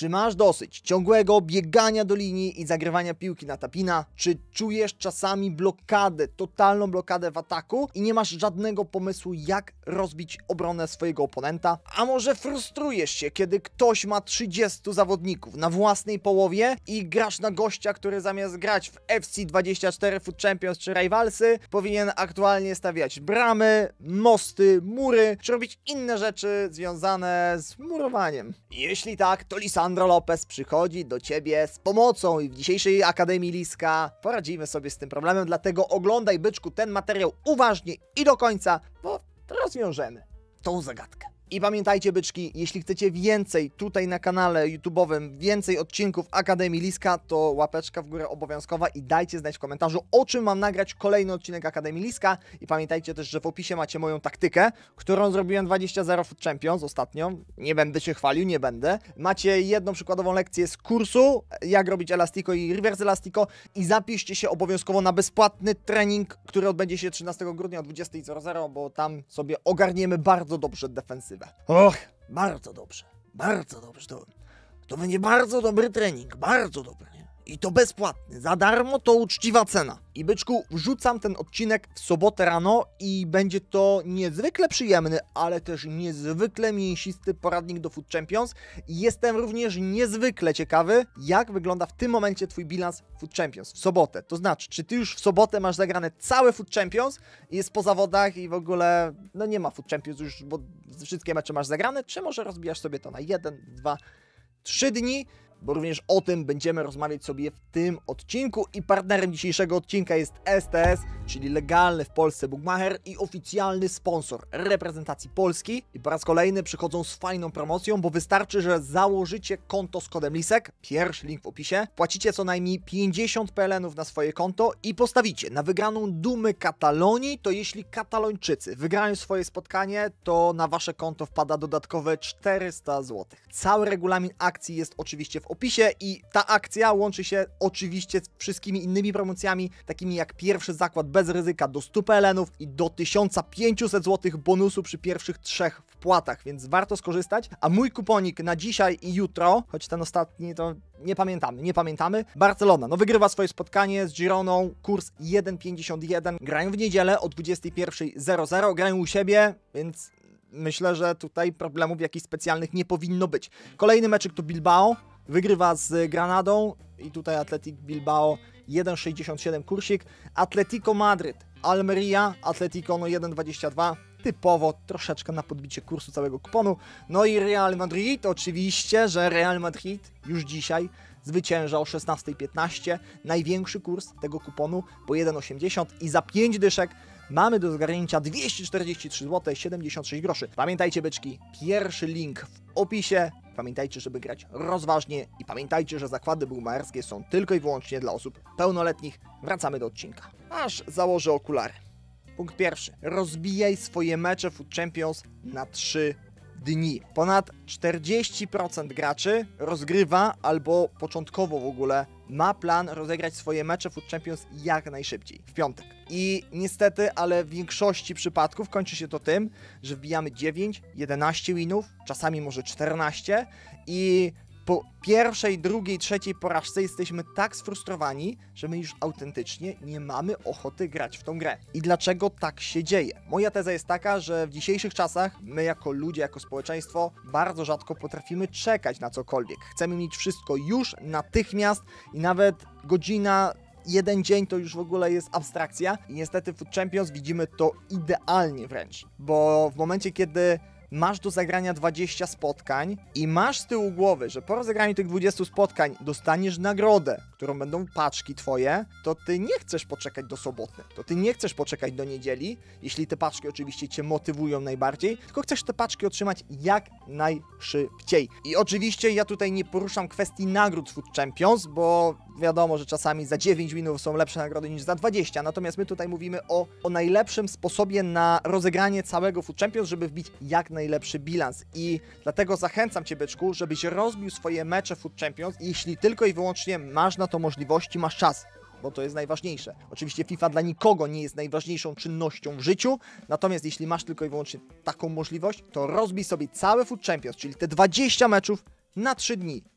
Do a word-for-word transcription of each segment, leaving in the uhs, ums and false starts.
Czy masz dosyć ciągłego biegania do linii i zagrywania piłki na tapina? Czy czujesz czasami blokadę, totalną blokadę w ataku i nie masz żadnego pomysłu, jak rozbić obronę swojego oponenta? A może frustrujesz się, kiedy ktoś ma trzydziestu zawodników na własnej połowie i grasz na gościa, który zamiast grać w F C dwadzieścia cztery Foot Champions czy Rivalsy, powinien aktualnie stawiać bramy, mosty, mury, czy robić inne rzeczy związane z murowaniem? Jeśli tak, to Lisandro Lopez przychodzi do Ciebie z pomocą i w dzisiejszej Akademii Liska poradzimy sobie z tym problemem, dlatego oglądaj, byczku, ten materiał uważnie i do końca, bo rozwiążemy tą zagadkę. I pamiętajcie, byczki, jeśli chcecie więcej tutaj na kanale YouTube'owym, więcej odcinków Akademii Liska, to łapeczka w górę obowiązkowa i dajcie znać w komentarzu, o czym mam nagrać kolejny odcinek Akademii Liska. I pamiętajcie też, że w opisie macie moją taktykę, którą zrobiłem dwadzieścia zero Foot Champions ostatnio. Nie będę się chwalił, nie będę. Macie jedną przykładową lekcję z kursu, jak robić Elastico i Reverse Elastico i zapiszcie się obowiązkowo na bezpłatny trening, który odbędzie się trzynastego grudnia o dwudziestej zero zero, bo tam sobie ogarniemy bardzo dobrze defensywę. Och, bardzo dobrze, bardzo dobrze. To, to będzie bardzo dobry trening, bardzo dobry. Nie? I to bezpłatny, za darmo, to uczciwa cena. I byczku, wrzucam ten odcinek w sobotę rano i będzie to niezwykle przyjemny, ale też niezwykle mięsisty poradnik do Foot Champions. I jestem również niezwykle ciekawy, jak wygląda w tym momencie Twój bilans Foot Champions w sobotę. To znaczy, czy Ty już w sobotę masz zagrane całe Foot Champions i jest po zawodach i w ogóle, no nie ma Foot Champions już, bo wszystkie mecze masz zagrane, czy może rozbijasz sobie to na jeden, dwa, trzy dni? Bo również o tym będziemy rozmawiać sobie w tym odcinku i partnerem dzisiejszego odcinka jest S T S, czyli legalny w Polsce bookmacher i oficjalny sponsor reprezentacji Polski. I po raz kolejny przychodzą z fajną promocją, bo wystarczy, że założycie konto z kodem Lisek, pierwszy link w opisie, płacicie co najmniej pięćdziesiąt P L N ów na swoje konto i postawicie na wygraną Dumy Katalonii. To jeśli Katalończycy wygrają swoje spotkanie, to na wasze konto wpada dodatkowe czterysta złotych. Cały regulamin akcji jest oczywiście w opisie i ta akcja łączy się oczywiście z wszystkimi innymi promocjami, takimi jak pierwszy zakład bez ryzyka do stu P L N ów i do tysiąc pięćset złotych bonusu przy pierwszych trzech wpłatach, więc warto skorzystać. A mój kuponik na dzisiaj i jutro, choć ten ostatni to nie pamiętamy, nie pamiętamy, Barcelona, no wygrywa swoje spotkanie z Gironą, kurs jeden pięćdziesiąt jeden, grają w niedzielę o dwudziestej pierwszej zero zero, grają u siebie, więc myślę, że tutaj problemów jakichś specjalnych nie powinno być. Kolejny meczyk to Bilbao, wygrywa z Granadą i tutaj Athletic Bilbao jeden sześćdziesiąt siedem kursik. Atletico Madryt, Almeria, Atletico no jeden dwadzieścia dwa, typowo troszeczkę na podbicie kursu całego kuponu. No i Real Madrid, oczywiście, że Real Madrid już dzisiaj zwycięża o szesnasta piętnaście, największy kurs tego kuponu po jeden osiemdziesiąt i za pięć dyszek mamy do zgarnięcia dwieście czterdzieści trzy złote siedemdziesiąt sześć groszy. Pamiętajcie, byczki, pierwszy link w opisie. Pamiętajcie, żeby grać rozważnie i pamiętajcie, że zakłady bookmacherskie są tylko i wyłącznie dla osób pełnoletnich. Wracamy do odcinka. Aż założę okulary. Punkt pierwszy. Rozbijaj swoje mecze Foot Champions na trzy dni. Ponad czterdzieści procent graczy rozgrywa albo początkowo w ogóle ma plan rozegrać swoje mecze Foot Champions jak najszybciej, w piątek. I niestety, ale w większości przypadków kończy się to tym, że wbijamy dziewięć, jedenaście winów, czasami może czternaście i po pierwszej, drugiej, trzeciej porażce jesteśmy tak sfrustrowani, że my już autentycznie nie mamy ochoty grać w tą grę. I dlaczego tak się dzieje? Moja teza jest taka, że w dzisiejszych czasach my jako ludzie, jako społeczeństwo bardzo rzadko potrafimy czekać na cokolwiek. Chcemy mieć wszystko już, natychmiast i nawet godzina, jeden dzień to już w ogóle jest abstrakcja. I niestety w Foot Champions widzimy to idealnie wręcz, bo w momencie, kiedy masz do zagrania dwadzieścia spotkań i masz z tyłu głowy, że po rozegraniu tych dwudziestu spotkań dostaniesz nagrodę, którą będą paczki twoje, to ty nie chcesz poczekać do soboty, to ty nie chcesz poczekać do niedzieli, jeśli te paczki oczywiście cię motywują najbardziej, tylko chcesz te paczki otrzymać jak najszybciej. I oczywiście ja tutaj nie poruszam kwestii nagród Foot Champions, bo wiadomo, że czasami za dziewięć winów są lepsze nagrody niż za dwadzieścia, natomiast my tutaj mówimy o, o najlepszym sposobie na rozegranie całego Foot Champions, żeby wbić jak najlepszy bilans. I dlatego zachęcam Cię, byczku, żebyś rozbił swoje mecze Foot Champions, jeśli tylko i wyłącznie masz na to możliwości, masz czas, bo to jest najważniejsze. Oczywiście FIFA dla nikogo nie jest najważniejszą czynnością w życiu, natomiast jeśli masz tylko i wyłącznie taką możliwość, to rozbij sobie całe Foot Champions, czyli te dwadzieścia meczów na trzy dni.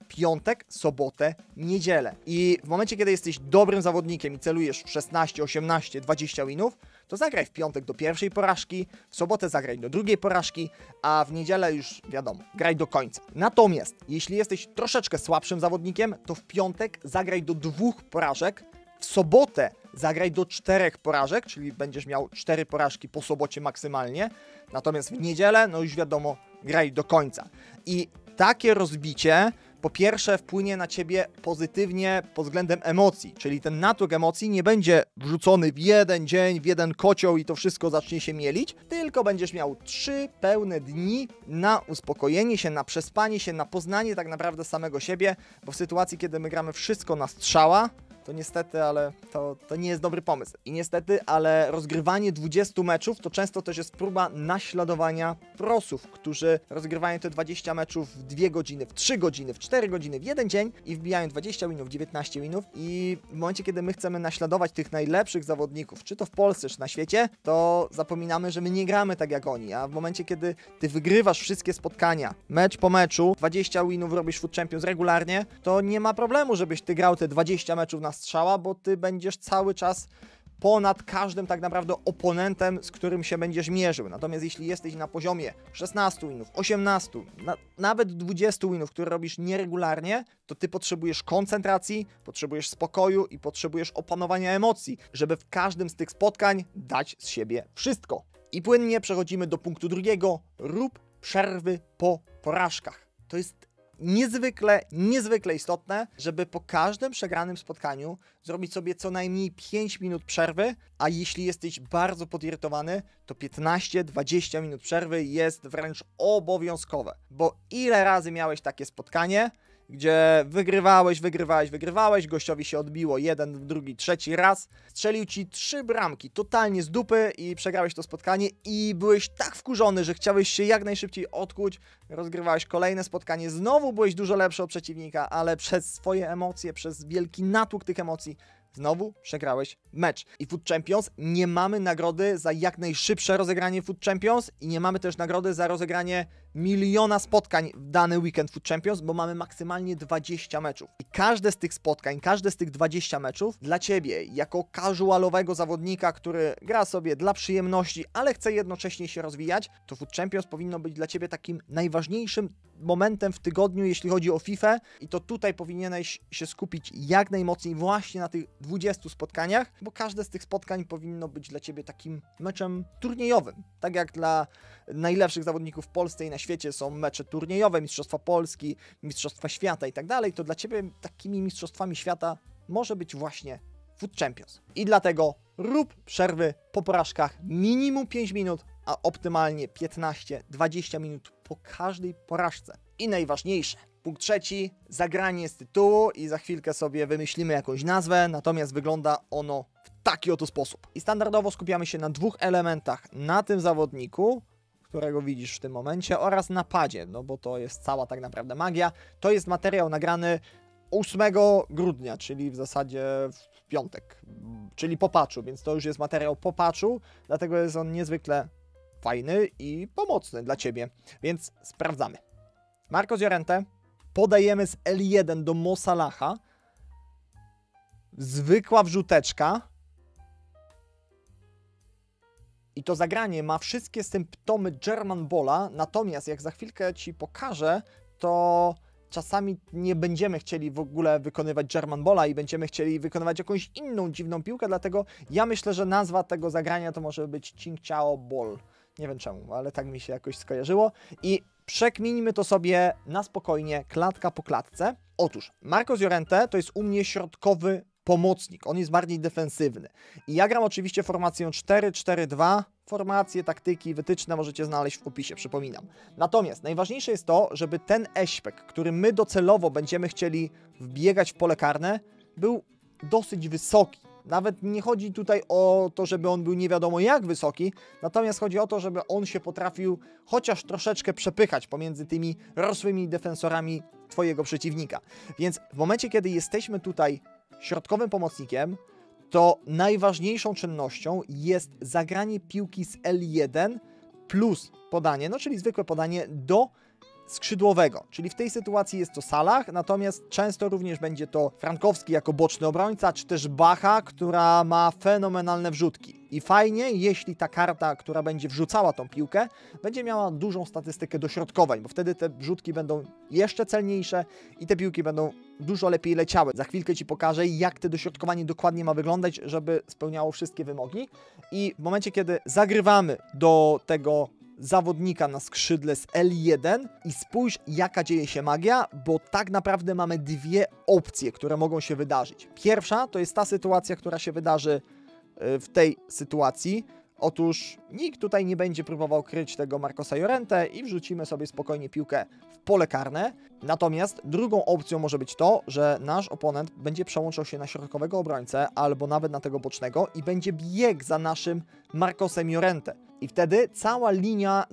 piątek, sobotę, niedzielę. I w momencie, kiedy jesteś dobrym zawodnikiem i celujesz w szesnaście, osiemnaście, dwadzieścia winów, to zagraj w piątek do pierwszej porażki, w sobotę zagraj do drugiej porażki, a w niedzielę już wiadomo, graj do końca. Natomiast jeśli jesteś troszeczkę słabszym zawodnikiem, to w piątek zagraj do dwóch porażek, w sobotę zagraj do czterech porażek, czyli będziesz miał cztery porażki po sobocie maksymalnie, natomiast w niedzielę, no już wiadomo, graj do końca. I takie rozbicie po pierwsze wpłynie na ciebie pozytywnie pod względem emocji, czyli ten natłok emocji nie będzie wrzucony w jeden dzień, w jeden kocioł i to wszystko zacznie się mielić, tylko będziesz miał trzy pełne dni na uspokojenie się, na przespanie się, na poznanie tak naprawdę samego siebie, bo w sytuacji, kiedy my gramy wszystko na strzała, to niestety, ale to, to nie jest dobry pomysł. I niestety, ale rozgrywanie dwudziestu meczów to często też jest próba naśladowania prosów, którzy rozgrywają te dwadzieścia meczów w dwie godziny, w trzy godziny, w cztery godziny, w jeden dzień i wbijają dwadzieścia winów, dziewiętnaście winów i w momencie, kiedy my chcemy naśladować tych najlepszych zawodników, czy to w Polsce, czy na świecie, to zapominamy, że my nie gramy tak jak oni, a w momencie, kiedy ty wygrywasz wszystkie spotkania, mecz po meczu, dwadzieścia winów robisz Food Champions regularnie, to nie ma problemu, żebyś ty grał te dwadzieścia meczów na strzała, bo ty będziesz cały czas ponad każdym tak naprawdę oponentem, z którym się będziesz mierzył. Natomiast jeśli jesteś na poziomie szesnastu winów, osiemnastu, na, nawet dwudziestu winów, które robisz nieregularnie, to ty potrzebujesz koncentracji, potrzebujesz spokoju i potrzebujesz opanowania emocji, żeby w każdym z tych spotkań dać z siebie wszystko. I płynnie przechodzimy do punktu drugiego. Rób przerwy po porażkach. To jest niezwykle, niezwykle istotne, żeby po każdym przegranym spotkaniu zrobić sobie co najmniej pięć minut przerwy, a jeśli jesteś bardzo podirytowany, to piętnaście do dwudziestu minut przerwy jest wręcz obowiązkowe. Bo ile razy miałeś takie spotkanie, gdzie wygrywałeś, wygrywałeś, wygrywałeś, gościowi się odbiło jeden, drugi, trzeci raz, strzelił ci trzy bramki totalnie z dupy i przegrałeś to spotkanie i byłeś tak wkurzony, że chciałeś się jak najszybciej odkuć, rozgrywałeś kolejne spotkanie, znowu byłeś dużo lepszy od przeciwnika, ale przez swoje emocje, przez wielki natłok tych emocji, znowu przegrałeś mecz. I Food Champions nie mamy nagrody za jak najszybsze rozegranie Food Champions i nie mamy też nagrody za rozegranie miliona spotkań w dany weekend Food Champions, bo mamy maksymalnie dwadzieścia meczów. I każde z tych spotkań, każde z tych dwudziestu meczów dla Ciebie, jako casualowego zawodnika, który gra sobie dla przyjemności, ale chce jednocześnie się rozwijać, to Food Champions powinno być dla Ciebie takim najważniejszym momentem w tygodniu, jeśli chodzi o FIFA i to tutaj powinieneś się skupić jak najmocniej właśnie na tych dwudziestu spotkaniach, bo każde z tych spotkań powinno być dla Ciebie takim meczem turniejowym. Tak jak dla najlepszych zawodników w Polsce i na świecie są mecze turniejowe, Mistrzostwa Polski, Mistrzostwa Świata i tak dalej, to dla Ciebie takimi Mistrzostwami Świata może być właśnie Food Champions. I dlatego rób przerwy po porażkach minimum pięć minut, a optymalnie piętnaście do dwudziestu minut po każdej porażce. I najważniejsze, punkt trzeci, zagranie z tytułu i za chwilkę sobie wymyślimy jakąś nazwę, natomiast wygląda ono w taki oto sposób. I standardowo skupiamy się na dwóch elementach, na tym zawodniku, którego widzisz w tym momencie, oraz napadzie, no bo to jest cała tak naprawdę magia. To jest materiał nagrany ósmego grudnia, czyli w zasadzie w piątek, czyli po patchu, więc to już jest materiał po patchu, dlatego jest on niezwykle fajny i pomocny dla Ciebie, więc sprawdzamy. Marcos Llorente, podajemy z L jeden do Mo Salaha, zwykła wrzuteczka i to zagranie ma wszystkie symptomy German Balla, natomiast jak za chwilkę Ci pokażę, to czasami nie będziemy chcieli w ogóle wykonywać German Balla i będziemy chcieli wykonywać jakąś inną dziwną piłkę, dlatego ja myślę, że nazwa tego zagrania to może być Ching Chao Ball. Nie wiem czemu, ale tak mi się jakoś skojarzyło. I przekminimy to sobie na spokojnie, klatka po klatce. Otóż Marcos Llorente to jest u mnie środkowy pomocnik. On jest bardziej defensywny. I ja gram oczywiście formacją cztery cztery dwa. Formacje, taktyki, wytyczne możecie znaleźć w opisie, przypominam. Natomiast najważniejsze jest to, żeby ten eśpek, który my docelowo będziemy chcieli wbiegać w pole karne, był dosyć wysoki. Nawet nie chodzi tutaj o to, żeby on był nie wiadomo jak wysoki, natomiast chodzi o to, żeby on się potrafił chociaż troszeczkę przepychać pomiędzy tymi rosłymi defensorami Twojego przeciwnika. Więc w momencie, kiedy jesteśmy tutaj środkowym pomocnikiem, to najważniejszą czynnością jest zagranie piłki z L jeden plus podanie, no czyli zwykłe podanie do skrzydłowego, czyli w tej sytuacji jest to Salah, natomiast często również będzie to Frankowski jako boczny obrońca, czy też Bacha, która ma fenomenalne wrzutki. I fajnie, jeśli ta karta, która będzie wrzucała tą piłkę, będzie miała dużą statystykę dośrodkowań, bo wtedy te wrzutki będą jeszcze celniejsze i te piłki będą dużo lepiej leciały. Za chwilkę Ci pokażę, jak to dośrodkowanie dokładnie ma wyglądać, żeby spełniało wszystkie wymogi. I w momencie, kiedy zagrywamy do tego zawodnika na skrzydle z L jeden i spójrz, jaka dzieje się magia, bo tak naprawdę mamy dwie opcje, które mogą się wydarzyć. Pierwsza to jest ta sytuacja, która się wydarzy w tej sytuacji. Otóż nikt tutaj nie będzie próbował kryć tego Marcosa Llorente i wrzucimy sobie spokojnie piłkę w pole karne. Natomiast drugą opcją może być to, że nasz oponent będzie przełączał się na środkowego obrońcę albo nawet na tego bocznego i będzie biegł za naszym Marcosem Llorente. I wtedy cała linia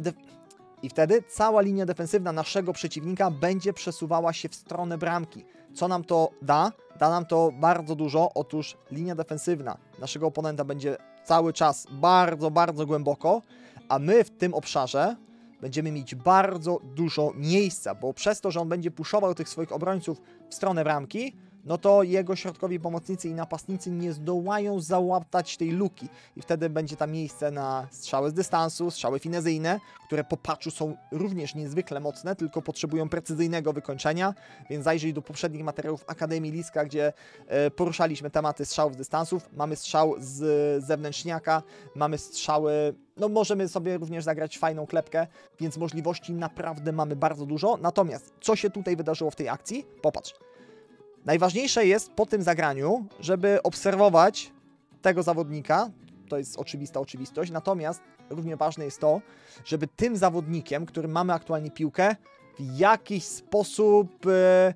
I wtedy cała linia defensywna naszego przeciwnika będzie przesuwała się w stronę bramki. Co nam to da? Da nam to bardzo dużo. Otóż linia defensywna naszego oponenta będzie cały czas bardzo, bardzo głęboko, a my w tym obszarze będziemy mieć bardzo dużo miejsca, bo przez to, że on będzie puszował tych swoich obrońców w stronę bramki, no to jego środkowi pomocnicy i napastnicy nie zdołają załatać tej luki i wtedy będzie tam miejsce na strzały z dystansu, strzały finezyjne, które po patchu są również niezwykle mocne, tylko potrzebują precyzyjnego wykończenia, więc zajrzyj do poprzednich materiałów Akademii Liska, gdzie e, poruszaliśmy tematy strzałów z dystansów. Mamy strzał z zewnętrzniaka, mamy strzały, no możemy sobie również zagrać fajną klepkę, więc możliwości naprawdę mamy bardzo dużo. Natomiast co się tutaj wydarzyło w tej akcji? Popatrz. Najważniejsze jest po tym zagraniu, żeby obserwować tego zawodnika, to jest oczywista oczywistość, natomiast równie ważne jest to, żeby tym zawodnikiem, którym mamy aktualnie piłkę, w jakiś sposób e,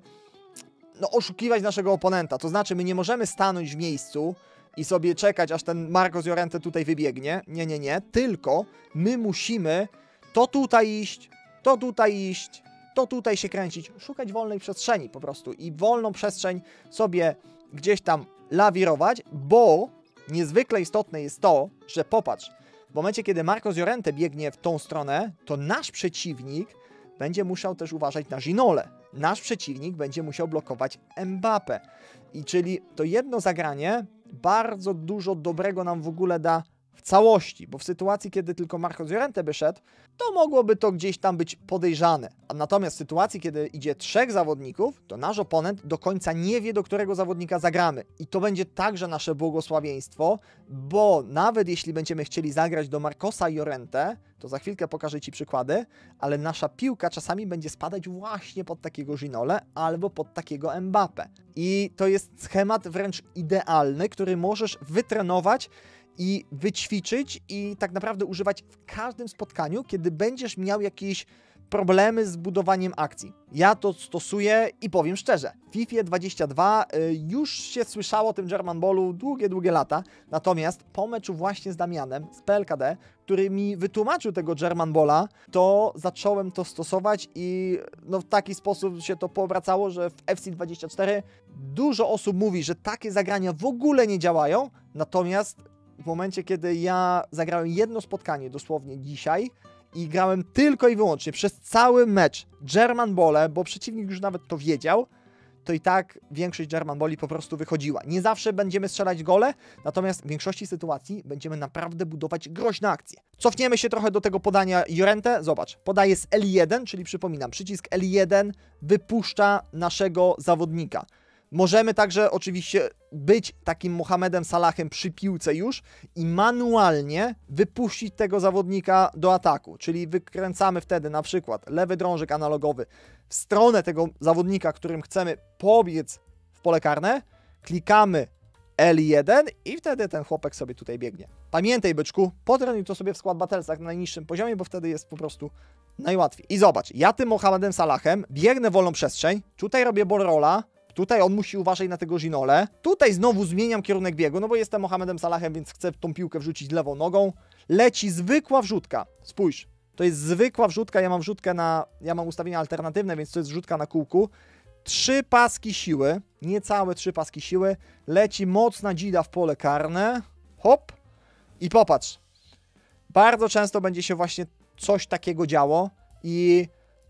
no, oszukiwać naszego oponenta. To znaczy, my nie możemy stanąć w miejscu i sobie czekać, aż ten Marcos Llorente tutaj wybiegnie. Nie, nie, nie. Tylko my musimy to tutaj iść, to tutaj iść, to tutaj się kręcić, szukać wolnej przestrzeni po prostu i wolną przestrzeń sobie gdzieś tam lawirować, bo niezwykle istotne jest to, że popatrz, w momencie, kiedy Marcos Llorente biegnie w tą stronę, to nasz przeciwnik będzie musiał też uważać na Ginolę. Nasz przeciwnik będzie musiał blokować Mbappé. I czyli to jedno zagranie bardzo dużo dobrego nam w ogóle da w całości, bo w sytuacji, kiedy tylko Marcos Llorente by szedł, to mogłoby to gdzieś tam być podejrzane. A natomiast w sytuacji, kiedy idzie trzech zawodników, to nasz oponent do końca nie wie, do którego zawodnika zagramy. I to będzie także nasze błogosławieństwo, bo nawet jeśli będziemy chcieli zagrać do Marcosa Llorente, to za chwilkę pokażę Ci przykłady, ale nasza piłka czasami będzie spadać właśnie pod takiego Ginolę albo pod takiego Mbappé. I to jest schemat wręcz idealny, który możesz wytrenować i wyćwiczyć i tak naprawdę używać w każdym spotkaniu, kiedy będziesz miał jakieś problemy z budowaniem akcji. Ja to stosuję i powiem szczerze, w FIFA dwadzieścia dwa y, już się słyszało o tym German Ballu długie, długie lata, natomiast po meczu właśnie z Damianem, z P L K D, który mi wytłumaczył tego German Balla, to zacząłem to stosować i no, w taki sposób się to poobracało, że w F C dwadzieścia cztery dużo osób mówi, że takie zagrania w ogóle nie działają, natomiast w momencie, kiedy ja zagrałem jedno spotkanie dosłownie dzisiaj i grałem tylko i wyłącznie przez cały mecz German Balle, bo przeciwnik już nawet to wiedział, to i tak większość German Balli po prostu wychodziła. Nie zawsze będziemy strzelać gole, natomiast w większości sytuacji będziemy naprawdę budować groźne akcje. Cofniemy się trochę do tego podania Llorente. Zobacz, podaje z L jeden, czyli przypominam, przycisk L jeden wypuszcza naszego zawodnika. Możemy także oczywiście być takim Mohamedem Salahem przy piłce już i manualnie wypuścić tego zawodnika do ataku, czyli wykręcamy wtedy na przykład lewy drążek analogowy w stronę tego zawodnika, którym chcemy pobiec w pole karne, klikamy L jeden i wtedy ten chłopek sobie tutaj biegnie. Pamiętaj, byczku, potrenuj to sobie w Squad Battlesach na najniższym poziomie, bo wtedy jest po prostu najłatwiej. I zobacz, ja tym Mohamedem Salahem biegnę wolną przestrzeń, tutaj robię ball rolla, tutaj on musi uważać na tego Ginolę. Tutaj znowu zmieniam kierunek biegu, no bo jestem Mohamedem Salahem, więc chcę tą piłkę wrzucić lewą nogą. Leci zwykła wrzutka. Spójrz, to jest zwykła wrzutka, ja mam wrzutkę na... Ja mam ustawienia alternatywne, więc to jest wrzutka na kółku. Trzy paski siły, niecałe trzy paski siły. Leci mocna dzida w pole karne. Hop. I popatrz. Bardzo często będzie się właśnie coś takiego działo i...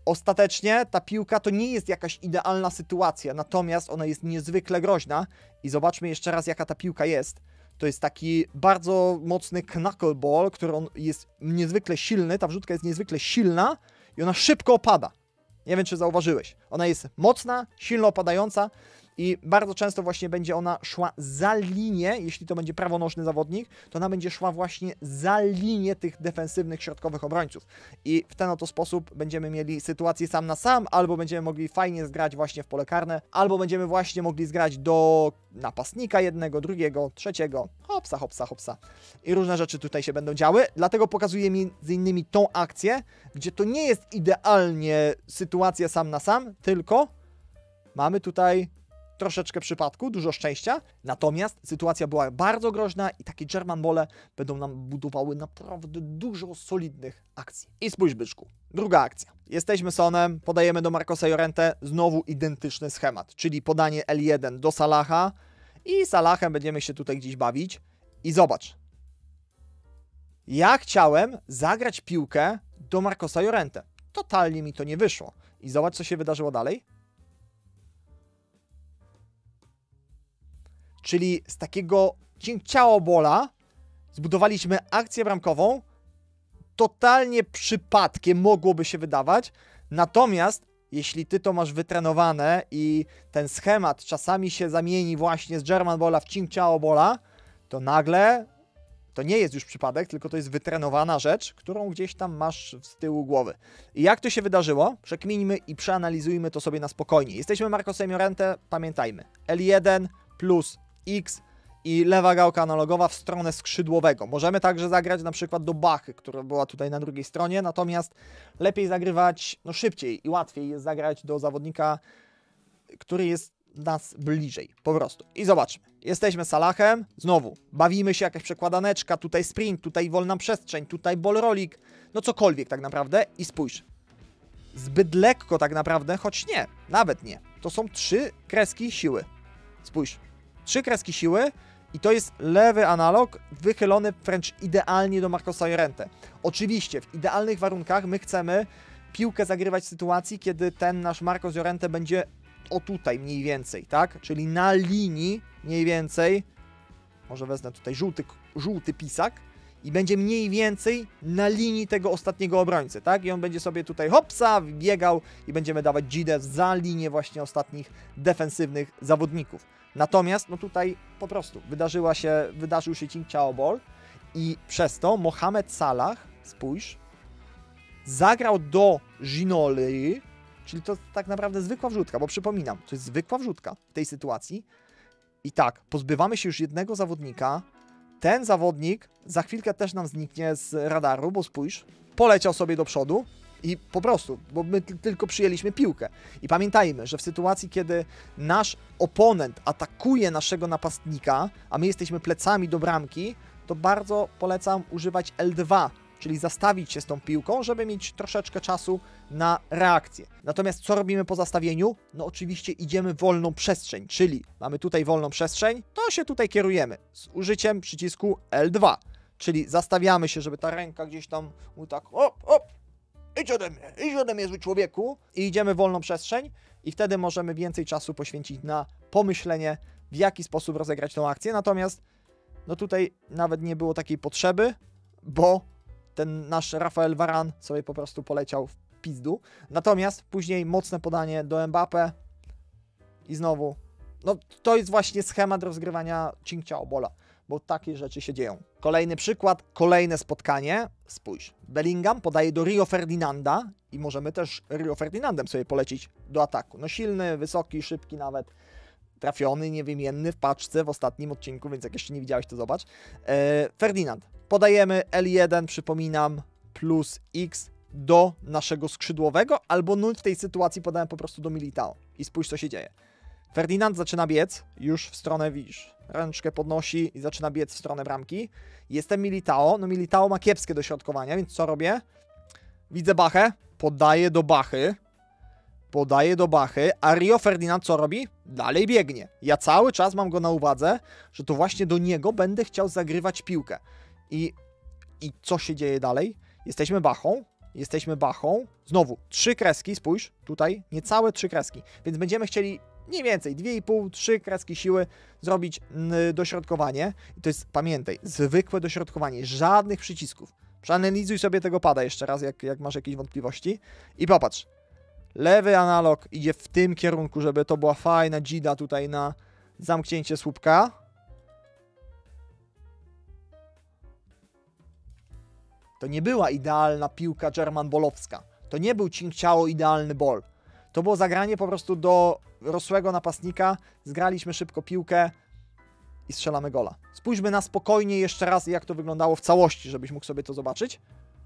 ostatecznie ta piłka to nie jest jakaś idealna sytuacja, natomiast ona jest niezwykle groźna i zobaczmy jeszcze raz, jaka ta piłka jest. To jest taki bardzo mocny knuckleball, który on jest niezwykle silny, ta wrzutka jest niezwykle silna i ona szybko opada. Nie wiem, czy zauważyłeś. Ona jest mocna, silno opadająca i bardzo często właśnie będzie ona szła za linię, jeśli to będzie prawonożny zawodnik, to ona będzie szła właśnie za linię tych defensywnych, środkowych obrońców. I w ten oto sposób będziemy mieli sytuację sam na sam, albo będziemy mogli fajnie zgrać właśnie w pole karne, albo będziemy właśnie mogli zgrać do napastnika jednego, drugiego, trzeciego, hopsa, hopsa, hopsa. I różne rzeczy tutaj się będą działy, dlatego pokazuję między innymi tą akcję, gdzie to nie jest idealnie sytuacja sam na sam, tylko mamy tutaj troszeczkę przypadku, dużo szczęścia, natomiast sytuacja była bardzo groźna i takie German bole będą nam budowały naprawdę dużo solidnych akcji. I spójrz, byczku, druga akcja. Jesteśmy Sonem, podajemy do Marcosa Llorente, znowu identyczny schemat, czyli podanie L jeden do Salaha i Salahem będziemy się tutaj gdzieś bawić. I zobacz, ja chciałem zagrać piłkę do Marcosa Llorente. Totalnie mi to nie wyszło. I zobacz, co się wydarzyło dalej. Czyli z takiego cięciałobola zbudowaliśmy akcję bramkową. Totalnie przypadkiem mogłoby się wydawać. Natomiast jeśli ty to masz wytrenowane i ten schemat czasami się zamieni właśnie z German Bola w cięciałobola, to nagle to nie jest już przypadek, tylko to jest wytrenowana rzecz, którą gdzieś tam masz z tyłu głowy. I jak to się wydarzyło? Przekminimy i przeanalizujmy to sobie na spokojnie. Jesteśmy Marcosem Llorente, pamiętajmy. L jeden plus X i lewa gałka analogowa w stronę skrzydłowego. Możemy także zagrać na przykład do Bachy, która była tutaj na drugiej stronie, natomiast lepiej zagrywać, no szybciej i łatwiej jest zagrać do zawodnika, który jest nas bliżej, po prostu. I zobaczmy, jesteśmy Salahem, znowu, bawimy się, jakaś przekładaneczka, tutaj sprint, tutaj wolna przestrzeń, tutaj ball rolling, no cokolwiek tak naprawdę i spójrz. Zbyt lekko tak naprawdę, choć nie, nawet nie. To są trzy kreski siły. Spójrz. Trzy kreski siły i to jest lewy analog wychylony wręcz idealnie do Marcosa Llorente. Oczywiście w idealnych warunkach my chcemy piłkę zagrywać w sytuacji, kiedy ten nasz Marcos Llorente będzie o tutaj mniej więcej, tak? Czyli na linii mniej więcej, może wezmę tutaj żółty, żółty pisak i będzie mniej więcej na linii tego ostatniego obrońcy, tak? I on będzie sobie tutaj hopsa, biegał i będziemy dawać dzidę za linię właśnie ostatnich defensywnych zawodników. Natomiast, no tutaj po prostu wydarzyła się, wydarzył się cięciaobol i przez to Mohamed Salah, spójrz, zagrał do Ginoli, czyli to tak naprawdę zwykła wrzutka, bo przypominam, to jest zwykła wrzutka w tej sytuacji. I tak, pozbywamy się już jednego zawodnika. Ten zawodnik za chwilkę też nam zniknie z radaru, bo spójrz, poleciał sobie do przodu i po prostu, bo my tylko przyjęliśmy piłkę. I pamiętajmy, że w sytuacji, kiedy nasz oponent atakuje naszego napastnika, a my jesteśmy plecami do bramki, to bardzo polecam używać L dwa, czyli zastawić się z tą piłką, żeby mieć troszeczkę czasu na reakcję. Natomiast co robimy po zastawieniu? No oczywiście idziemy w wolną przestrzeń, czyli mamy tutaj wolną przestrzeń, to się tutaj kierujemy z użyciem przycisku L dwa, czyli zastawiamy się, żeby ta ręka gdzieś tam mu tak op, op, idź ode mnie, idź ode mnie, zły człowieku, i idziemy w wolną przestrzeń i wtedy możemy więcej czasu poświęcić na pomyślenie, w jaki sposób rozegrać tą akcję. Natomiast no tutaj nawet nie było takiej potrzeby, bo ten nasz Rafael Varane sobie po prostu poleciał w pizdu. Natomiast później mocne podanie do Mbappé i znowu, no to jest właśnie schemat rozgrywania cięciaobola, bo takie rzeczy się dzieją. Kolejny przykład, kolejne spotkanie. Spójrz, Bellingham podaje do Rio Ferdinanda i możemy też Rio Ferdinandem sobie polecić do ataku. No silny, wysoki, szybki nawet, trafiony, niewymienny w paczce w ostatnim odcinku, więc jak jeszcze nie widziałeś, to zobacz. Eee, Ferdinand. Podajemy L jeden, przypominam, plus X do naszego skrzydłowego, albo no w tej sytuacji podałem po prostu do Militao. I spójrz, co się dzieje. Ferdinand zaczyna biec, już w stronę, widzisz, ręczkę podnosi i zaczyna biec w stronę bramki. Jestem Militao, no Militao ma kiepskie dośrodkowania, więc co robię? Widzę Bachę, podaję do Bachy, podaję do Bachy, a Rio Ferdinand co robi? Dalej biegnie. Ja cały czas mam go na uwadze, że to właśnie do niego będę chciał zagrywać piłkę. I, I co się dzieje dalej? Jesteśmy Bachą, jesteśmy bachą. Znowu, trzy kreski, spójrz, tutaj, niecałe trzy kreski. Więc będziemy chcieli mniej więcej dwie i pół, trzy kreski siły zrobić yy, dośrodkowanie. I to jest, pamiętaj, zwykłe dośrodkowanie, żadnych przycisków. Przeanalizuj sobie tego pada jeszcze raz, jak, jak masz jakieś wątpliwości. I popatrz, lewy analog idzie w tym kierunku, żeby to była fajna dzida tutaj na zamknięcie słupka. To nie była idealna piłka German ballowska. To nie był cinkciało idealny ball. To było zagranie po prostu do rosłego napastnika. Zgraliśmy szybko piłkę i strzelamy gola. Spójrzmy na spokojnie jeszcze raz, jak to wyglądało w całości, żebyś mógł sobie to zobaczyć.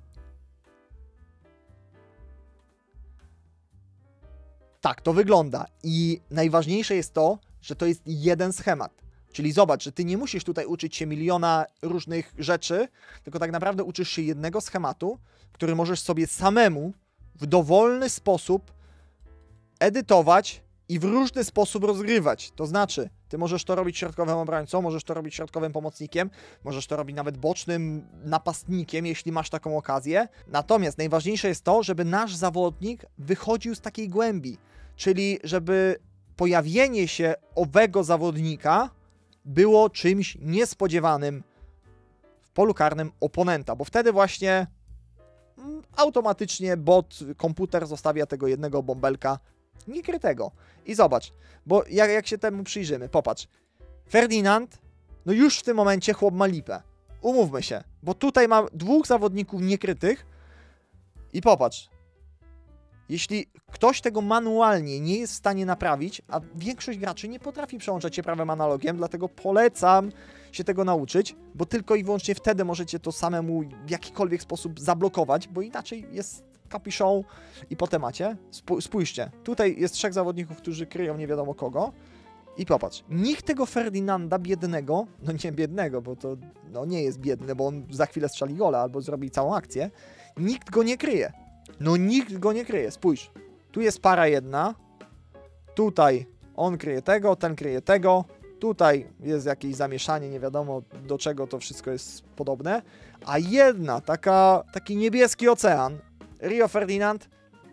Tak, to wygląda. I najważniejsze jest to, że to jest jeden schemat. Czyli zobacz, że ty nie musisz tutaj uczyć się miliona różnych rzeczy, tylko tak naprawdę uczysz się jednego schematu, który możesz sobie samemu w dowolny sposób edytować i w różny sposób rozgrywać. To znaczy, ty możesz to robić środkowym obrońcą, możesz to robić środkowym pomocnikiem, możesz to robić nawet bocznym napastnikiem, jeśli masz taką okazję. Natomiast najważniejsze jest to, żeby nasz zawodnik wychodził z takiej głębi, czyli żeby pojawienie się owego zawodnika było czymś niespodziewanym w polu karnym oponenta, bo wtedy właśnie automatycznie bot, komputer zostawia tego jednego bąbelka niekrytego. I zobacz, bo jak, jak się temu przyjrzymy, popatrz, Ferdinand, no już w tym momencie chłop ma lipę. Umówmy się, bo tutaj ma dwóch zawodników niekrytych i popatrz, jeśli ktoś tego manualnie nie jest w stanie naprawić, a większość graczy nie potrafi przełączać się prawym analogiem, dlatego polecam się tego nauczyć, bo tylko i wyłącznie wtedy możecie to samemu w jakikolwiek sposób zablokować, bo inaczej jest capiszon i po temacie. Spójrzcie, tutaj jest trzech zawodników, którzy kryją nie wiadomo kogo i popatrz, nikt tego Ferdinanda biednego, no nie biednego, bo to no nie jest biedny, bo on za chwilę strzeli gola albo zrobi całą akcję, nikt go nie kryje. No nikt go nie kryje, spójrz. Tu jest para jedna, tutaj on kryje tego, ten kryje tego, tutaj jest jakieś zamieszanie, nie wiadomo do czego to wszystko jest podobne, a jedna, taka, taki niebieski ocean, Rio Ferdinand,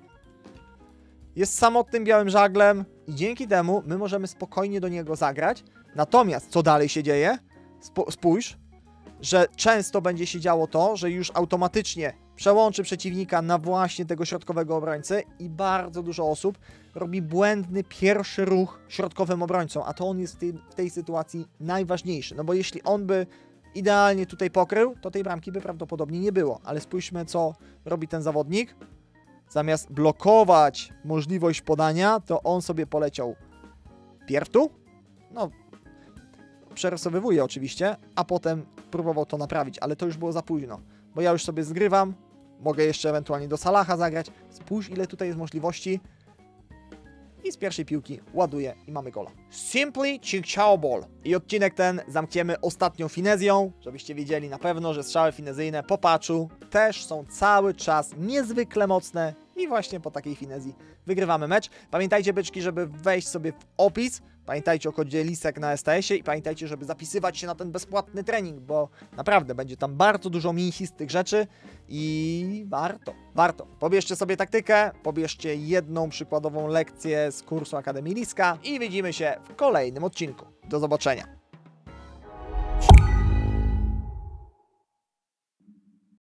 jest samotnym białym żaglem i dzięki temu my możemy spokojnie do niego zagrać. Natomiast co dalej się dzieje? Sp- spójrz, że często będzie się działo to, że już automatycznie przełączy przeciwnika na właśnie tego środkowego obrońcę i bardzo dużo osób robi błędny pierwszy ruch środkowym obrońcą, a to on jest w tej, w tej sytuacji najważniejszy, no bo jeśli on by idealnie tutaj pokrył, to tej bramki by prawdopodobnie nie było, ale spójrzmy, co robi ten zawodnik. Zamiast blokować możliwość podania, to on sobie poleciał pierw tu, no przerysowywuje oczywiście, a potem próbował to naprawić, ale to już było za późno, bo ja już sobie zgrywam, mogę jeszcze ewentualnie do Salaha zagrać, spójrz ile tutaj jest możliwości i z pierwszej piłki ładuję i mamy gola. Simply Cinkciao Ball. I odcinek ten zamkniemy ostatnią finezją, żebyście wiedzieli na pewno, że strzały finezyjne po patchu też są cały czas niezwykle mocne i właśnie po takiej finezji wygrywamy mecz. Pamiętajcie, byczki, żeby wejść sobie w opis, pamiętajcie o kodzie Lisek na S T S ie i pamiętajcie, żeby zapisywać się na ten bezpłatny trening, bo naprawdę będzie tam bardzo dużo mięsistych rzeczy i warto, warto. Pobierzcie sobie taktykę, pobierzcie jedną przykładową lekcję z kursu Akademii Liska i widzimy się w kolejnym odcinku. Do zobaczenia.